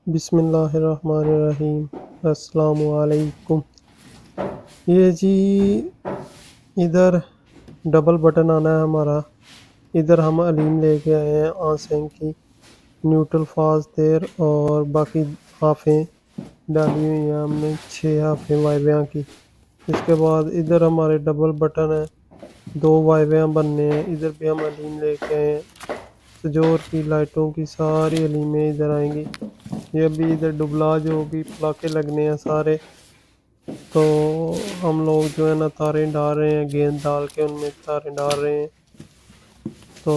बिस्मिल्लाहिर्रहमानिर्रहीम। अस्सलामु अलैकुम। ये जी इधर डबल बटन आना है हमारा। इधर हम अलीम लेके आए हैं आसेंग की, न्यूट्रल फाज देर और बाकी हाफें डाली हुई हैं हमने, 6 हाफें वाइवें की। इसके बाद इधर हमारे डबल बटन है, 2 वाइवें बनने हैं। इधर भी हम अलीम लेके आए हैं। सजोर की लाइटों की सारी अलीमें इधर आएंगी। ये अभी इधर डुबलाज होगी, पटाखे लगने हैं सारे। तो हम लोग जो है ना तारे डाल रहे हैं, गेंद डाल के उनमें तारे डाल रहे हैं। तो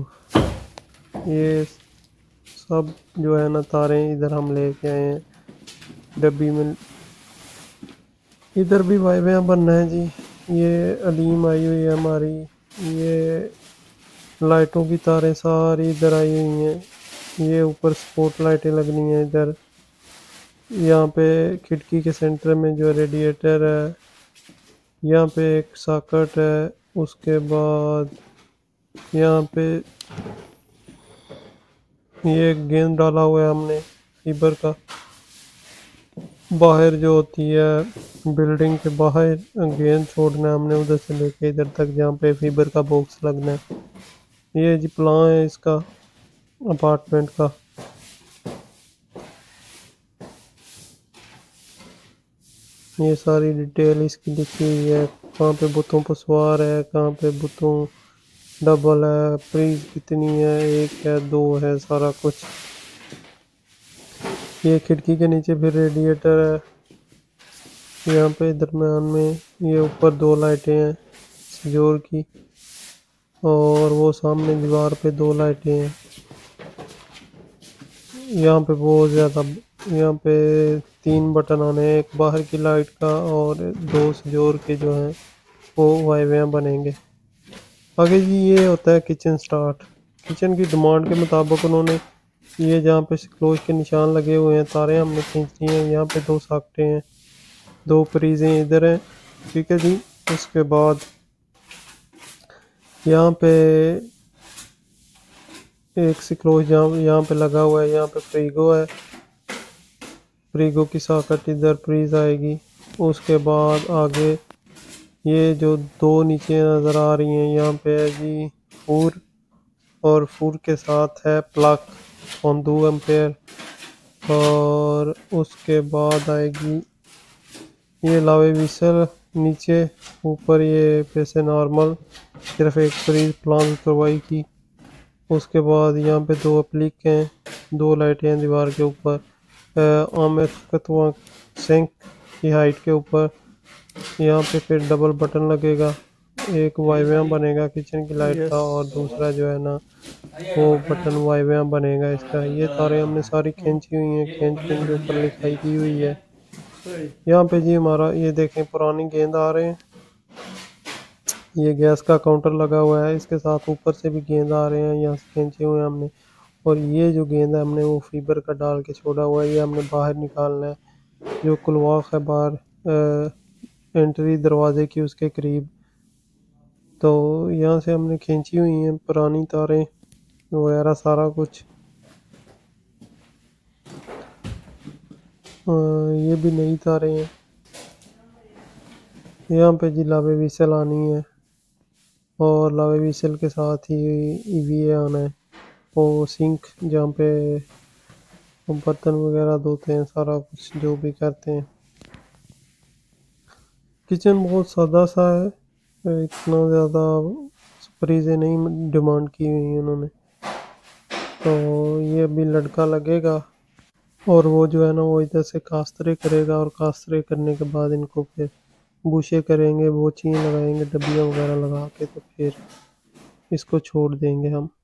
ये सब जो है ना तारे इधर हम लेके आए हैं डब्बी में। इधर भी वाइवें बनना है जी। ये अलीम आई हुई है हमारी। ये लाइटों की तारें सारी इधर आई हुई हैं। ये ऊपर स्पॉट लाइटें लगनी हैं इधर। यहाँ पे खिड़की के सेंटर में जो रेडिएटर है, यहाँ पे एक सॉकेट है। उसके बाद यहाँ पे ये गेंद डाला हुआ है हमने फीबर का। बाहर जो होती है बिल्डिंग के बाहर गेंद छोड़ना है हमने, उधर से लेके इधर तक जहाँ पे फीबर का बॉक्स लगना है। ये जी प्लान है इसका अपार्टमेंट का। ये सारी डिटेल इसकी लिखी हुई है, कहाँ पे बुतों पर सवार है, कहाँ पे बुतों डबल है, प्रीज कितनी है, 1 है 2 है, सारा कुछ। ये खिड़की के नीचे फिर रेडिएटर है। यहाँ पे दरम्यान में ये ऊपर 2 लाइटें हैं सजोर की, और वो सामने दीवार पे 2 लाइटें हैं। यहाँ पे बहुत ज़्यादा, यहाँ पे 3 बटन आने हैं, एक बाहर की लाइट का और 2 सजोर के जो हैं वो वाइवें बनेंगे। आगे जी ये होता है किचन स्टार्ट। किचन की डिमांड के मुताबिक उन्होंने ये जहाँ पे क्लोज के निशान लगे हुए हैं, तारे हमने खींच ली हैं। यहाँ पे 2 साकटे हैं, 2 प्रीजें इधर हैं, ठीक है जी। उसके बाद यहाँ पे एक सिक्लोज यहाँ पे लगा हुआ है, यहाँ पे फ्रीगो है। फ्रीगो की सॉकेट इधर प्रीज आएगी। उसके बाद आगे ये जो 2 नीचे नज़र आ रही हैं, यहाँ पे है जी फूर, और फूर के साथ है प्लग ऑन 2 एम्पेयर। और उसके बाद आएगी ये लावे विसल नीचे, ऊपर ये पैसे नॉर्मल, सिर्फ एक फ्रीज प्लान करवाई की। उसके बाद यहाँ पे 2 अप्लिक हैं, 2 लाइटें हैं दीवार के ऊपर। आमिर कतवा सिंक की हाइट के ऊपर यहाँ पे फिर डबल बटन लगेगा। एक वाइवें बनेगा किचन की लाइट का, और दूसरा जो है ना वो बटन वाइवें बनेगा इसका। ये तारे हमने सारी खींची हुई हैं, खींच के इनके ऊपर लिखाई की हुई है। यहाँ पे जी हमारा ये देखें पुरानी गेंद आ रहे हैं। ये गैस का काउंटर लगा हुआ है, इसके साथ ऊपर से भी गेंद आ रहे हैं, यहाँ से खींचे हुए हैं हमने। और ये जो गेंद है हमने वो फीबर का डाल के छोड़ा हुआ है, ये हमने बाहर निकालना है। जो कुलवाक है बाहर एंट्री दरवाजे की उसके करीब, तो यहाँ से हमने खींची हुई हैं पुरानी तारें वगैरह सारा कुछ। ये भी नई तारें हैं। यहाँ पे जी लावे विसल आनी है, और लावे विसल के साथ ही ईवीए आना है। वो सिंक जहाँ पे बर्तन वगैरह धोते हैं, सारा कुछ जो भी करते हैं। किचन बहुत सादा सा है, इतना ज़्यादा फ्रीजें नहीं डिमांड की हुई है उन्होंने। तो ये अभी लड़का लगेगा, और वो जो है ना वो इधर से कास्तरे करेगा, और कास्तरे करने के बाद इनको फिर बूशे करेंगे, वो चीन लगाएंगे डब्बियाँ वगैरह लगा के, तो फिर इसको छोड़ देंगे हम।